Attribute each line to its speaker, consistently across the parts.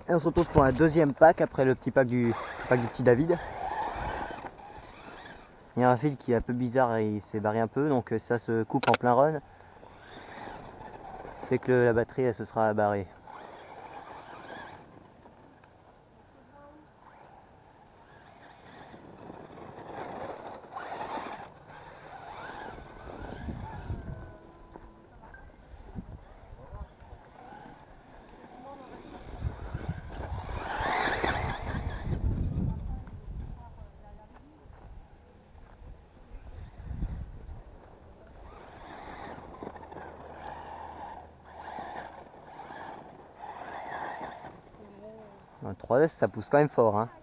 Speaker 1: Et on se retrouve pour un deuxième pack après le petit pack du petit David. Il y a un fil qui est un peu bizarre et il s'est barré un peu, donc ça se coupe en plein run. C'est que la batterie elle se sera barrée. Un 3S ça pousse quand même fort, hein.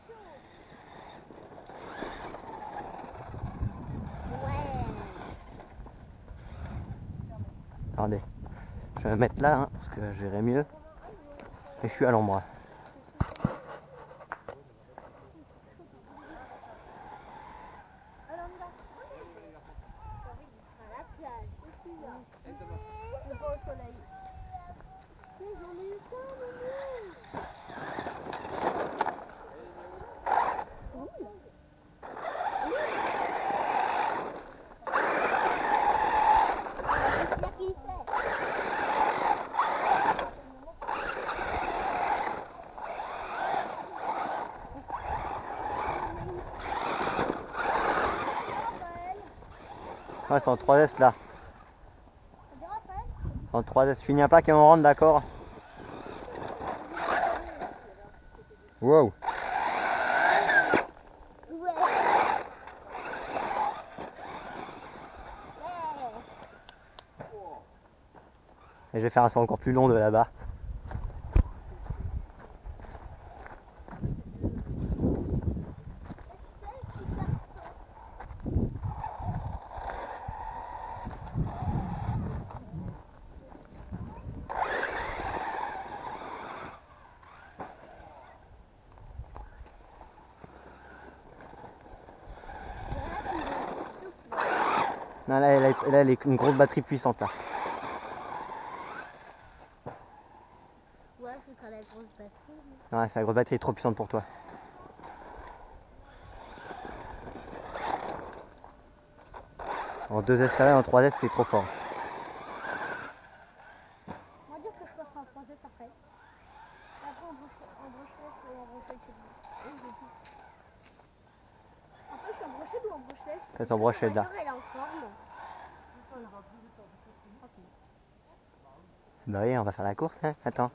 Speaker 1: Attendez, je vais me mettre là hein, parce que j'irai mieux. Et je suis à l'ombre. Ouais, c'est en 3S là. C'est en 3S. Tu finis un pack et on rentre, d'accord? Wow. Et je vais faire un son encore plus long de là-bas. Non, là, elle est une grosse batterie puissante là.
Speaker 2: Ouais, c'est quand la grosse batterie.
Speaker 1: Ouais, c'est la grosse batterie est trop puissante pour toi. En 2S là, en 3S c'est trop fort.
Speaker 2: On va dire que je passerai en 3S après. Après, en brochelette ou en brochelette. En fait, c'est en brochette ou en brochelette?
Speaker 1: C'est en brochette là.
Speaker 2: Elle est en forme.
Speaker 1: Bah oui, on va faire la course hein. Attends.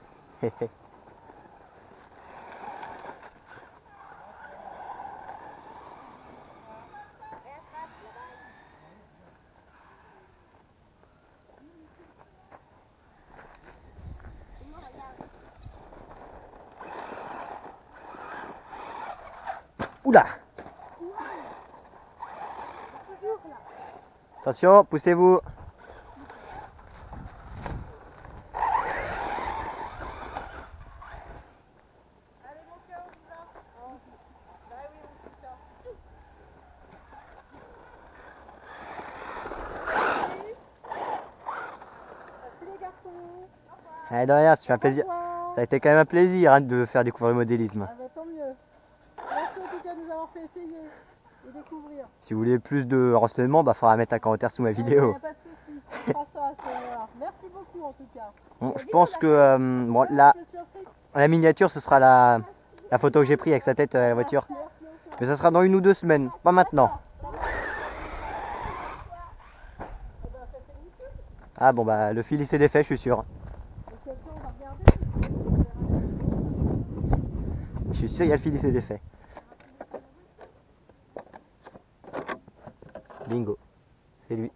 Speaker 1: Oula! Attention, poussez-vous! Allez, de rien, ça fait un plaisir. Ça a été quand même un plaisir hein, de faire découvrir le modélisme.
Speaker 3: Ah bah tant mieux. Merci en tout cas de nous avoir fait essayer et découvrir.
Speaker 1: Si vous voulez plus de renseignements, bah faudra mettre un commentaire sous ma vidéo.
Speaker 3: Pas de soucis, on fera ça à ce moment-là. Merci beaucoup en tout cas.
Speaker 1: Bon, je pense que bon, la miniature ce sera la photo que j'ai prise avec sa tête à la voiture. Mais ça sera dans 1 ou 2 semaines, pas maintenant. Ah bon bah le fil il s'est défait je suis sûr. Je suis sûr il y a le fil il s'est défait. Bingo, c'est lui.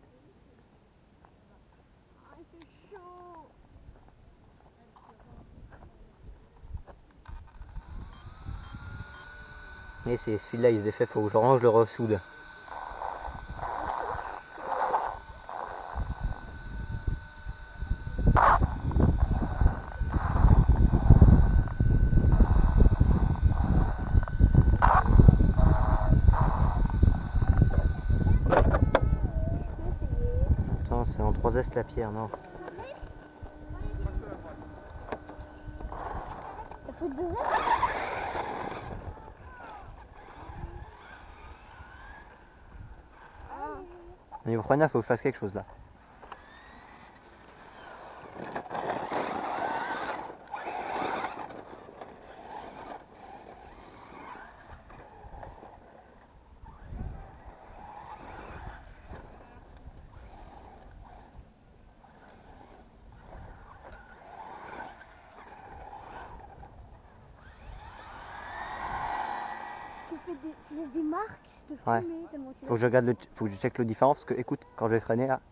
Speaker 1: Mais c'est celui-là il se défait, faut que je range le ressoude. Attends, c'est en 3S la pierre, non?
Speaker 2: faut le deuxième.
Speaker 1: Au niveau freinage, il faut que je fasse quelque chose là.
Speaker 2: Tu fais des marques de fumée
Speaker 1: Ouais.
Speaker 2: tellement tu
Speaker 1: Faut que je regarde faut que je check le différent parce que écoute, quand je vais freiner là.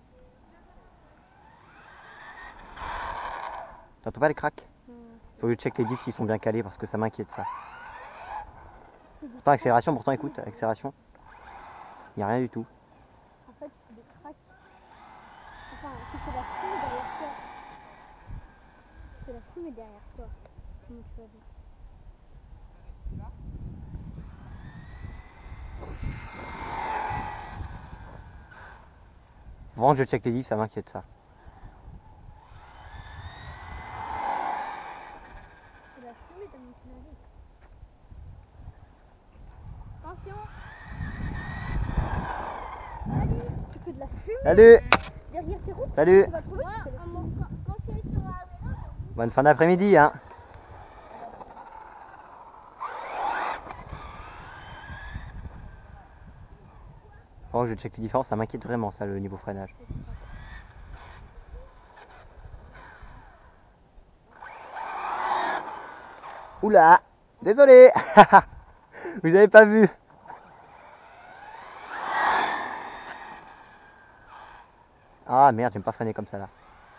Speaker 1: T'entends pas les cracks? Faut que je check les diffs s'ils sont bien calés parce que ça m'inquiète ça. Pourtant accélération, pourtant écoute, accélération. Y a rien du tout.
Speaker 2: En fait, tu fais des cracks. Enfin, tu fais la fumée derrière toi. Tu fais la fumée derrière toi. Comment tu vas vite.
Speaker 1: Vraiment que je check les diffs, ça m'inquiète ça.
Speaker 2: Tu fais la fumée tellement tu vas vite. Attention. Salut. Tu fais de la fumée.
Speaker 1: Salut!
Speaker 2: Derrière tes routes.
Speaker 1: Salut!
Speaker 2: Tu vas trouver que tu fais de la fumée. Quand tu es sur la vélo,
Speaker 1: Bonne fin d'après-midi hein! Vraiment que je check les différences, ça m'inquiète vraiment ça le niveau freinage. Oula! Désolé! Vous avez pas vu! Ah merde, j'aime pas freiner comme ça là.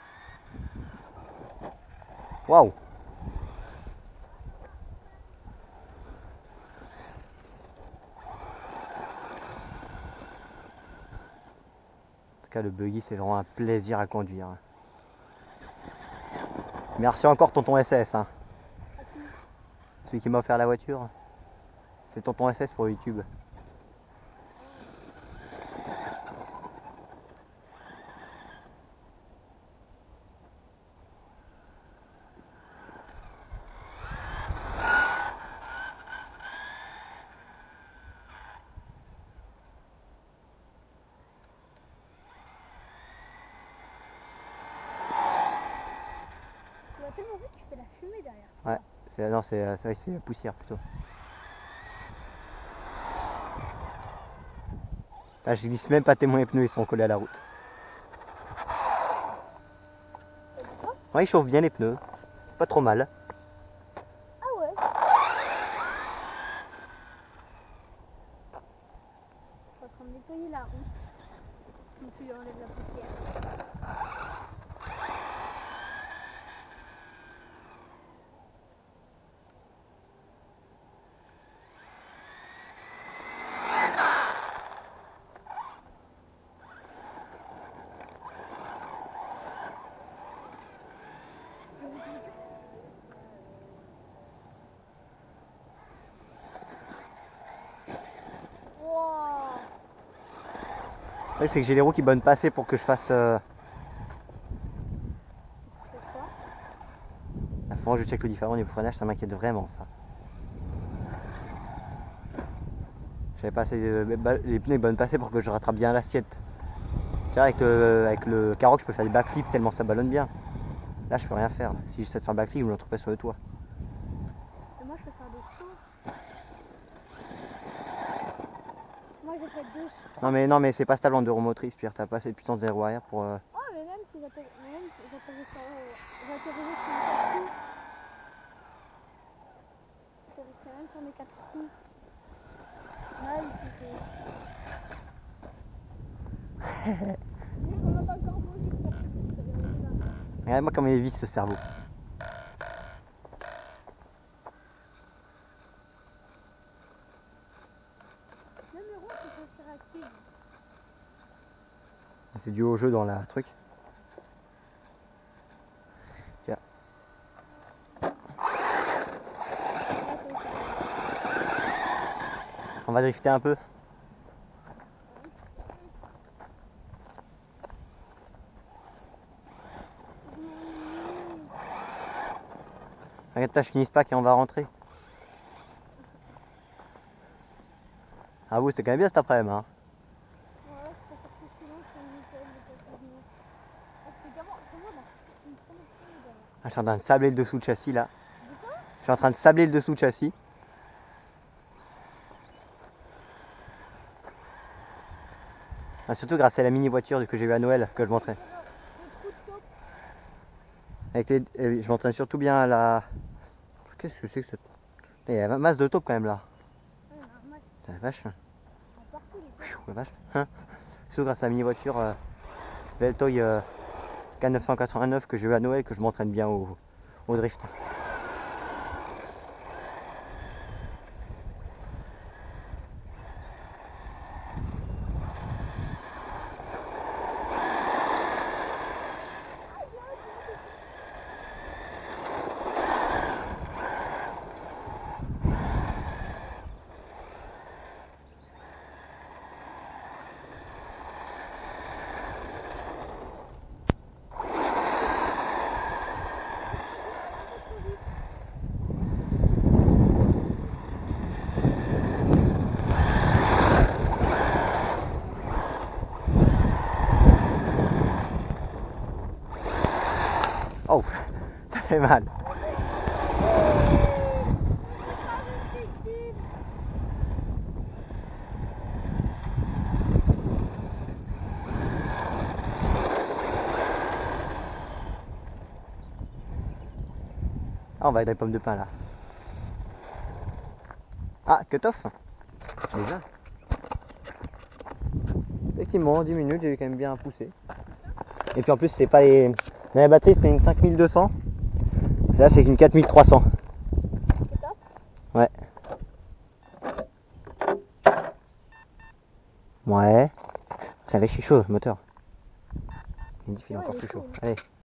Speaker 1: Waouh! En tout cas, le buggy, c'est vraiment un plaisir à conduire. Merci encore tonton SS. Hein. Celui qui m'a offert la voiture. C'est tonton SS pour YouTube.
Speaker 2: tu vas tellement vite que tu fais la fumée derrière toi.
Speaker 1: Ouais, non, c'est la poussière plutôt. Là, je glisse même pas tellement les pneus, ils sont collés à la route. Ouais, ils chauffent bien les pneus. Pas trop mal.
Speaker 2: Ah ouais. Tu es en train de nettoyer la route. Donc tu lui enlèves la poussière. Wow.
Speaker 1: Ouais, c'est que j'ai les roues qui bonnent pas assez pour que je fasse.
Speaker 2: Tu fais quoi?
Speaker 1: À fond, je check le différent au niveau freinage, ça m'inquiète vraiment ça. J'avais pas assez, les pneus ils bonnent pas assez pour que je rattrape bien l'assiette. Tu vois, avec le Karoq, je peux faire des backflips tellement ça ballonne bien. Là, je peux rien faire. Si j'essaie de faire backflip, je me retrouve sur le toit.
Speaker 2: Et moi je peux faire des sauts. Moi j'ai fait deux sauts.
Speaker 1: Non mais c'est pas stable en deux roues motrices, Pierre, t'as pas assez de puissance des roues arrière pour.
Speaker 2: Oh mais même si j'atterrissais sur le tapis. J'atterrissais même sur mes 4 roues. Là il suffit. On entend encore bouger.
Speaker 1: Regarde-moi comment il est vif ce cerveau.
Speaker 2: Même les roues sont assez réactives.
Speaker 1: C'est dû au jeu dans la truc. Tiens. On va drifter un peu. Regarde pas, je finisse pas et on va rentrer. Ah vous, c'était quand même bien cet après-midi. Hein.
Speaker 2: Ouais, c'est pas sorti sinon, c'est nickel, le passage. Ah, c'est comment on a une connexion derrière.
Speaker 1: Ah, je suis en train de sabler le dessous de châssis là.
Speaker 2: De quoi?
Speaker 1: Je suis en train de sabler le dessous de châssis. Ah, surtout grâce à la mini voiture que j'ai eu à Noël que je montrais.
Speaker 2: Le trou de taupe.
Speaker 1: Je m'entraîne surtout bien à la. Qu'est-ce que c'est que cette. Il y a une masse de taupes quand même là.
Speaker 2: Ouais, il y en a un max.
Speaker 1: La vache.
Speaker 2: Partout les taupes.
Speaker 1: La vache. Hein. Surtout grâce à la mini voiture Veltoy K989 que j'ai eu à Noël que je m'entraîne bien au drift. Oh, ça fait mal. Ah, on va avec des pommes de pin là. Ah, cut-off déjà. Effectivement, 10 minutes, j'ai quand même bien poussé. Et puis en plus, c'est pas les. Dans la batterie, c'était une 5200. Là, c'est une 4300.
Speaker 2: C'est top.
Speaker 1: Ouais. Ouais. Ça va, je suis chaud, le moteur. Il me dit qu'il est
Speaker 2: Ouais,
Speaker 1: encore
Speaker 2: il est
Speaker 1: plus chaud.
Speaker 2: chaud.
Speaker 1: Allez.